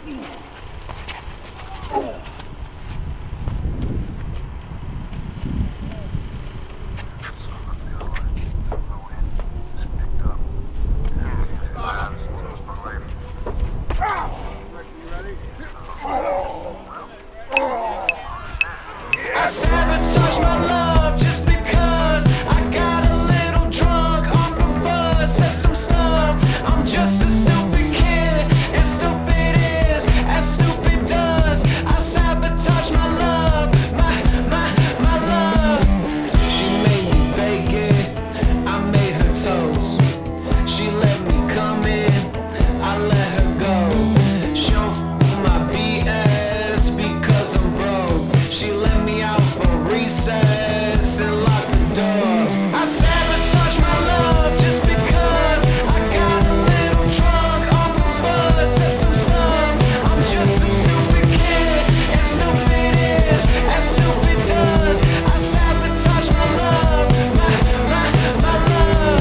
I sabotage my love just because I got a little drunk on the bus. Said some stuff. I'm just a stupid kid, and stupid is as stupid does. I sabotage my love, my love. She made me bacon, I made her toast. She let me come in, I let her go. She don't f my BS because I'm broke. She let me out for recess and lock the door. I sabotage my love just because I got a little drunk on the bus. Said some stuff. I'm just a stupid kid, and stupid is as stupid does. I sabotage my love, my love.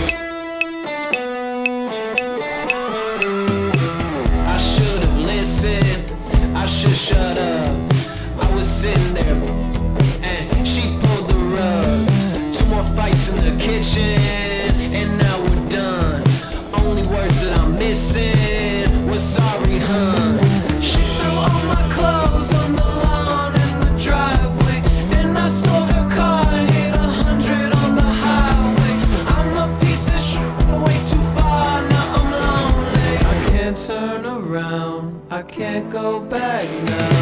I should have listened, I should shut up. I was sitting there and she pulled the rug. 2 more fights in the kitchen and now we're done. Only words that I'm missing was sorry, hun. She threw all my clothes on the lawn in the driveway. Then I stole her car and hit 100 on the highway. I'm a piece of shit, way too far, now I'm lonely. I can't turn around, I can't go back now.